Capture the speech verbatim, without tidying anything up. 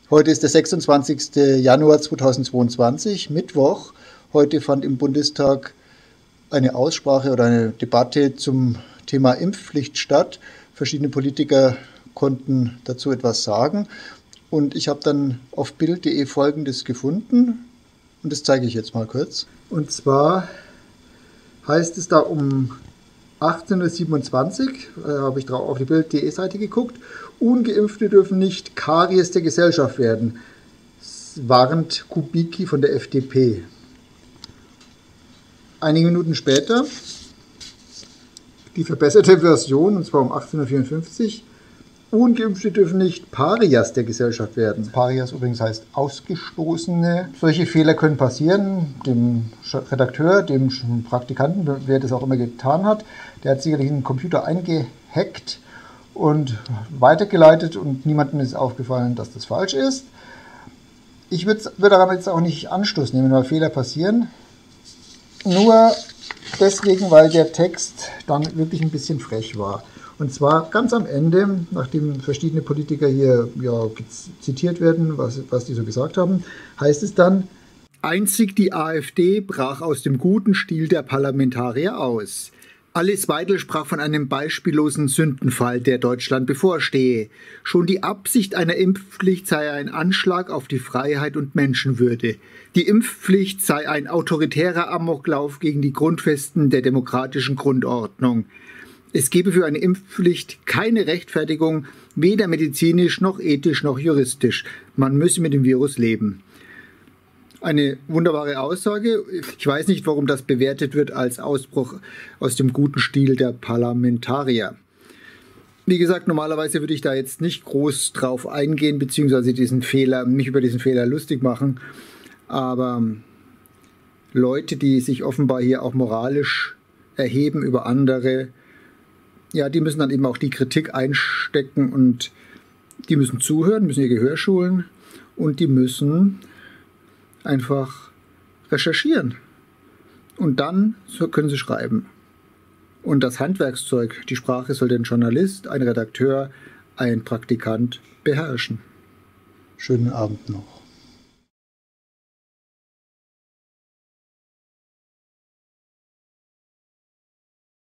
Heute ist der sechsundzwanzigste Januar zweitausendzweiundzwanzig, Mittwoch. Heute fand im Bundestag eine Aussprache oder eine Debatte zum Thema Impfpflicht statt. Verschiedene Politiker konnten dazu etwas sagen. Und ich habe dann auf bild punkt de Folgendes gefunden. Und das zeige ich jetzt mal kurz. Und zwar heißt es da um achtzehn Uhr siebenundzwanzig, äh, habe ich drauf auf die bild punkt de Seite geguckt, Ungeimpfte dürfen nicht Karies der Gesellschaft werden, warnt Kubicki von der F D P. Einige Minuten später die verbesserte Version, und zwar um achtzehn Uhr vierundfünfzig, Ungeimpfte dürfen nicht Parias der Gesellschaft werden. Parias übrigens heißt Ausgestoßene. Solche Fehler können passieren. Dem Redakteur, dem Praktikanten, wer das auch immer getan hat, der hat sicherlich einen Computer eingehackt und weitergeleitet und niemandem ist aufgefallen, dass das falsch ist. Ich würde daran jetzt auch nicht Anstoß nehmen, weil Fehler passieren. Nur deswegen, weil der Text dann wirklich ein bisschen frech war. Und zwar ganz am Ende, nachdem verschiedene Politiker hier ja, zitiert werden, was, was die so gesagt haben, heißt es dann: Einzig die AfD brach aus dem guten Stil der Parlamentarier aus. Alice Weidel sprach von einem beispiellosen Sündenfall, der Deutschland bevorstehe. Schon die Absicht einer Impfpflicht sei ein Anschlag auf die Freiheit und Menschenwürde. Die Impfpflicht sei ein autoritärer Amoklauf gegen die Grundfesten der demokratischen Grundordnung. Es gebe für eine Impfpflicht keine Rechtfertigung, weder medizinisch noch ethisch noch juristisch. Man müsse mit dem Virus leben. Eine wunderbare Aussage. Ich weiß nicht, warum das bewertet wird als Ausbruch aus dem guten Stil der Parlamentarier. Wie gesagt, normalerweise würde ich da jetzt nicht groß drauf eingehen, beziehungsweise diesen Fehler, mich über diesen Fehler lustig machen. Aber Leute, die sich offenbar hier auch moralisch erheben über andere, ja, die müssen dann eben auch die Kritik einstecken und die müssen zuhören, müssen ihr Gehör schulen und die müssen einfach recherchieren. Und dann können sie schreiben. Und das Handwerkszeug, die Sprache, soll ein Journalist, ein Redakteur, ein Praktikant beherrschen. Schönen Abend noch.